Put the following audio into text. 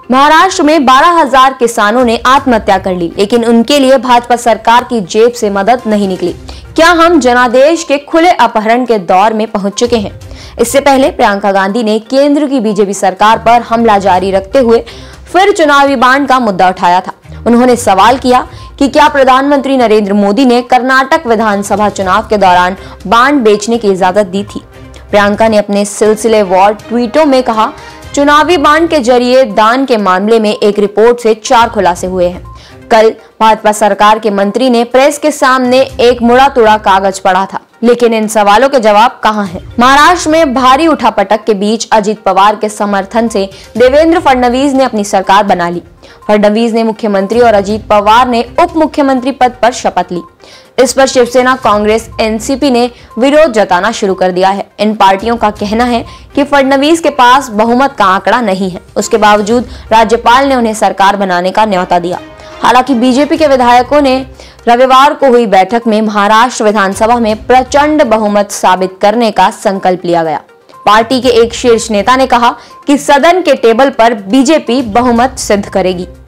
महाराष्ट्र में 12,000 किसानों ने आत्महत्या कर ली, लेकिन उनके लिए भाजपा सरकार की जेब से मदद नहीं निकली। क्या हम जनादेश के खुले अपहरण के दौर में पहुंच चुके हैं? इससे पहले प्रियंका गांधी ने केंद्र की बीजेपी सरकार पर हमला जारी रखते हुए फिर चुनावी बांड का मुद्दा उठाया था। उन्होंने सवाल किया कि क्या प्रधानमंत्री नरेंद्र मोदी ने कर्नाटक विधानसभा चुनाव के दौरान बांड बेचने की इजाजत दी थी। प्रियंका ने अपने सिलसिलेवार ट्वीटों में कहा, चुनावी बांड के जरिए दान के मामले में एक रिपोर्ट से 4 खुलासे हुए हैं। कल भाजपा सरकार के मंत्री ने प्रेस के सामने एक मुड़ा तुड़ा कागज पढ़ा था, लेकिन इन सवालों के जवाब कहां हैं? महाराष्ट्र में भारी उठापटक के बीच अजित पवार के समर्थन से देवेंद्र फडणवीस ने अपनी सरकार बना ली। फडणवीस ने मुख्यमंत्री और अजित पवार ने उप मुख्यमंत्री पद पर शपथ ली। इस पर शिवसेना, कांग्रेस, एनसीपी ने विरोध जताना शुरू कर दिया है। इन पार्टियों का कहना है कि फडणवीस के पास बहुमत का आंकड़ा नहीं है। उसके बावजूद राज्यपाल ने उन्हें सरकार बनाने का न्योता दिया। हालांकि बीजेपी के विधायकों ने रविवार को हुई बैठक में महाराष्ट्र विधानसभा में प्रचंड बहुमत साबित करने का संकल्प लिया गया। पार्टी के एक शीर्ष नेता ने कहा कि सदन के टेबल पर बीजेपी बहुमत सिद्ध करेगी।